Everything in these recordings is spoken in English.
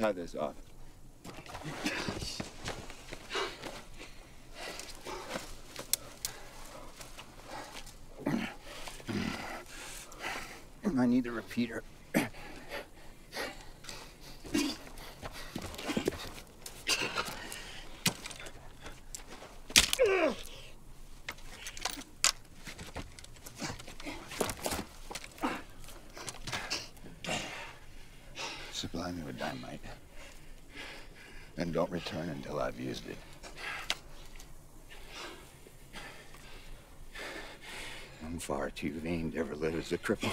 tie this off. I need the repeater. Supply me with dynamite. And don't return until I've used it. I'm far too vain to ever live as a cripple.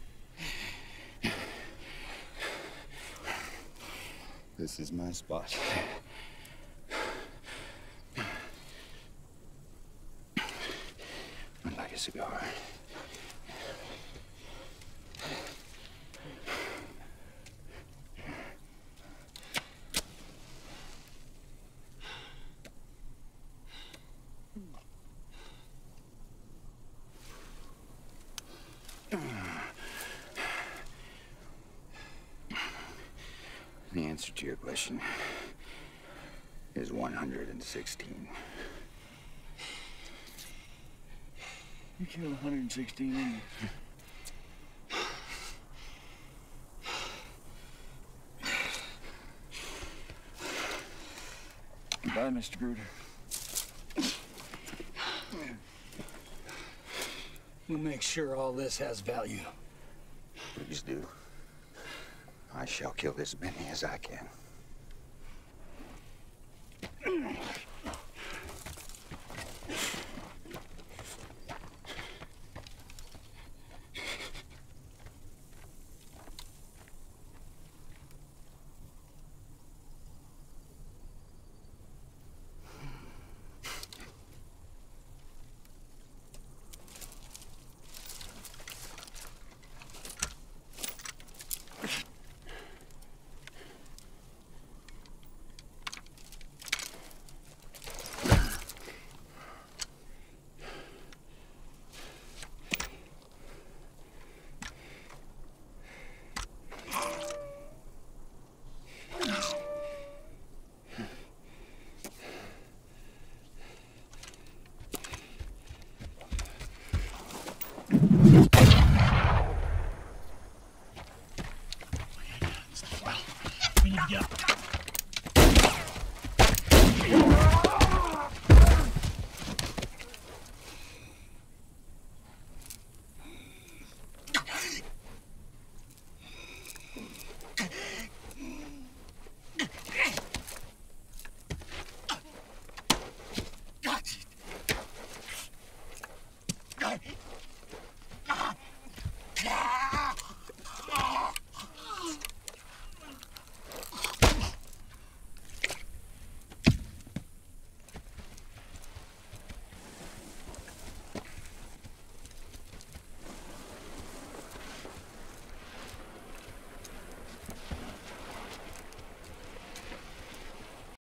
This is my spot. I'd like a cigar. The answer to your question is 116. You killed 116 Indians. Bye, Mr. Gruder. We'll make sure all this has value. Please do. I shall kill as many as I can.